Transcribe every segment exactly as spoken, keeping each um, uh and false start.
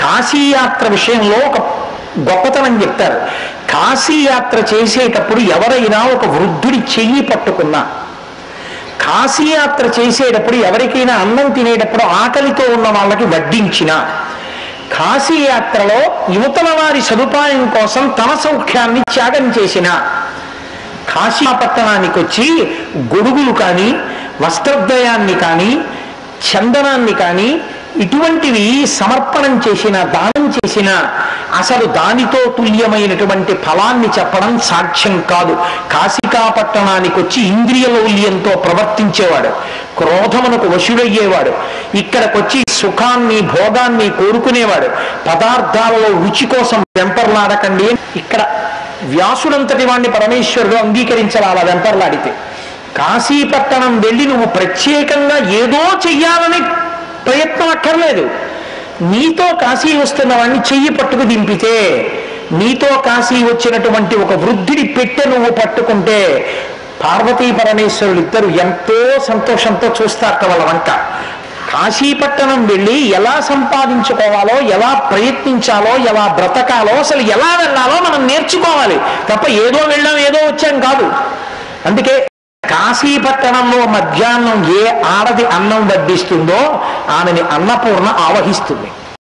కాశీయాత్ర విషయంలో ఒక గొప్పతనం చెప్తారు. కాశీయాత్ర చేసేటప్పుడు ఎవరైనా ఒక వృద్ధుడి చెయ్యి పట్టుకున్నా, కాశీయాత్ర చేసేటప్పుడు ఎవరికైనా అన్నం తినేటప్పుడు ఆకలితో ఉన్న వాళ్ళకి వడ్డించిన, కాశీయాత్రలో యువతల వారి సదుపాయం కోసం తన సౌఖ్యాన్ని త్యాగం చేసిన, కాశీపట్టణానికి వచ్చి గొడుగులు కానీ వస్త్రద్వయాన్ని కానీ చందనాన్ని కానీ ఇటువంటివి సమర్పణం చేసిన, దానం చేసిన అసలు దానితో తుల్యమైనటువంటి ఫలాన్ని చెప్పడం సాధ్యం కాదు. కాశికాపట్టణానికి వచ్చి ఇంద్రియ లౌల్యంతో ప్రవర్తించేవాడు, క్రోధమునకు వశుడయ్యేవాడు, ఇక్కడికొచ్చి సుఖాన్ని భోగాన్ని కోరుకునేవాడు, పదార్థాలలో రుచి కోసం వెంపర్లాడకండి. ఇక్కడ వ్యాసుడంతటి వాణ్ణి పరమేశ్వరుడు అంగీకరించాలి అలా వెంపర్లాడితే. కాశీపట్టణం వెళ్ళి నువ్వు ప్రత్యేకంగా ఏదో చెయ్యాలని ప్రయత్నం అక్కర్లేదు. నీతో కాశీ వస్తున్న వాడిని చెయ్యి పట్టుకు దింపితే, నీతో కాశీ వచ్చినటువంటి ఒక వృద్ధుడి పెట్టె నువ్వు పట్టుకుంటే పార్వతీ పరమేశ్వరులు ఇద్దరు ఎంతో సంతోషంతో చూస్తారట వాళ్ళ వంట. కాశీపట్టణం వెళ్ళి ఎలా సంపాదించుకోవాలో, ఎలా ప్రయత్నించాలో, ఎలా బ్రతకాలో, అసలు ఎలా వెళ్ళాలో మనం నేర్చుకోవాలి తప్ప ఏదో వెళ్ళాం ఏదో వచ్చాం కాదు. అందుకే కాశీపట్టణంలో మధ్యాహ్నం ఏ ఆడది అన్నం వడ్డిస్తుందో ఆమెని అన్నపూర్ణ ఆవహిస్తుంది.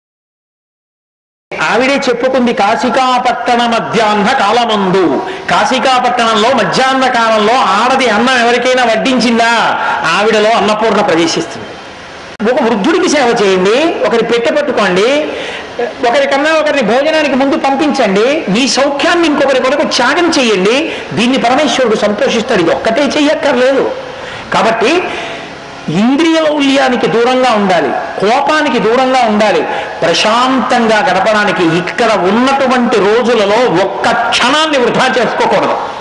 ఆవిడే చెప్పుకుంది, కాశికాపట్టణ మధ్యాహ్న కాలమందు, కాశికాపట్టణంలో మధ్యాహ్న కాలంలో ఆడది అన్నం ఎవరికైనా వడ్డించిందా ఆవిడలో అన్నపూర్ణ ప్రవేశిస్తుంది. ఒక వృద్ధుడికి సేవ చేయండి, ఒకరి పెట్టె పట్టుకోండి, ఒకరికన్నా ఒకరిని భోజనానికి ముందు పంపించండి, మీ సౌఖ్యాన్ని ఇంకొకరి కొరకు త్యాగం చేయండి. దీన్ని పరమేశ్వరుడు సంతోషిస్తాడు. ఇది ఒక్కటే చెయ్యక్కర్లేదు. కాబట్టి ఇంద్రియ లౌల్యానికి దూరంగా ఉండాలి, కోపానికి దూరంగా ఉండాలి, ప్రశాంతంగా గడపడానికి ఇక్కడ ఉన్నటువంటి రోజులలో ఒక్క క్షణాన్ని వృధా చేసుకోకూడదు.